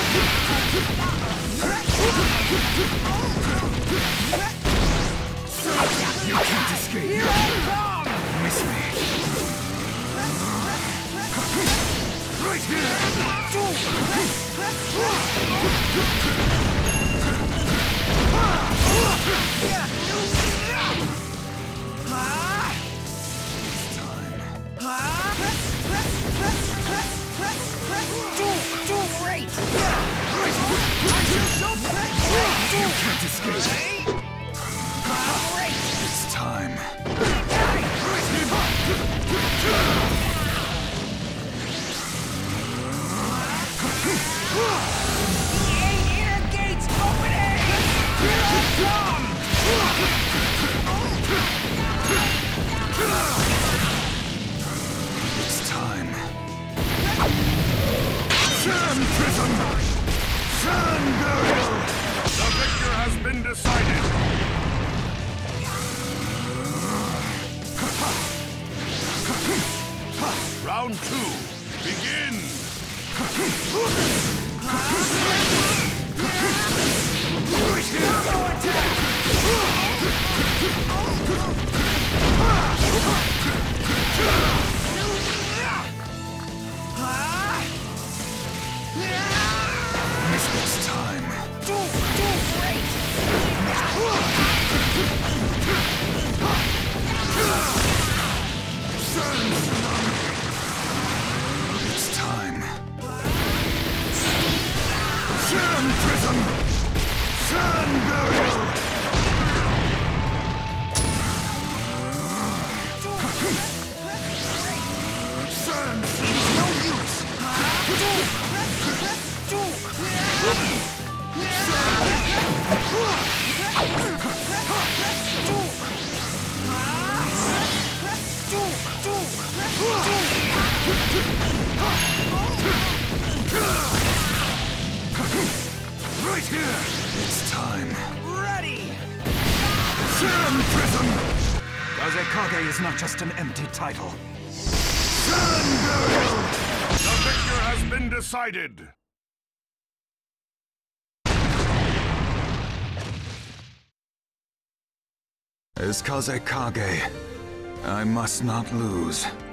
You can't escape. Here I come! Miss me. Right here! It's time. Great! You can't escape. Great! It's time. The inner gates opening! Here I come! It's time. Sand Prism! Sand Burial! The victor has been decided. Round 2, begin! It's time. It's time. Sand Prism! Sand Burial! Sand! No use! Right here! It's time. Ready! Sand Prism! Kazekage is not just an empty title. Sand Burial! The victor has been decided. As Kazekage, I must not lose.